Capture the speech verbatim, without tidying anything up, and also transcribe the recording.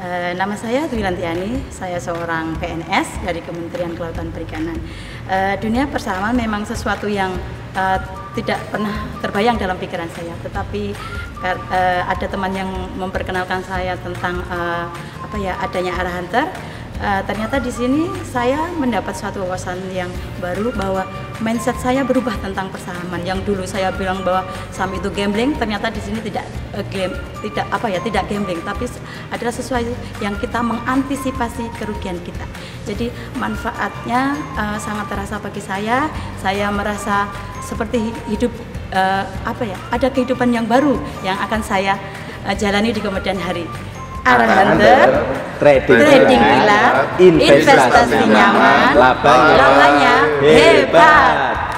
Uh, nama saya Dwi Lantiani, saya seorang P N S dari Kementerian Kelautan Perikanan. Uh, dunia persawahan memang sesuatu yang uh, tidak pernah terbayang dalam pikiran saya, tetapi uh, ada teman yang memperkenalkan saya tentang uh, apa ya adanya arah hunter. Uh, ternyata di sini saya mendapat suatu wawasan yang baru bahwa mindset saya berubah tentang persahaman. Yang dulu saya bilang bahwa saham itu gambling, ternyata di sini tidak uh, game, tidak apa ya, tidak gambling, tapi adalah sesuatu yang kita mengantisipasi kerugian kita. Jadi manfaatnya uh, sangat terasa bagi saya. Saya merasa seperti hidup uh, apa ya, ada kehidupan yang baru yang akan saya uh, jalani di kemudian hari. Arah hunter, trading, trading pilar, investasi nyaman, labanya hebat.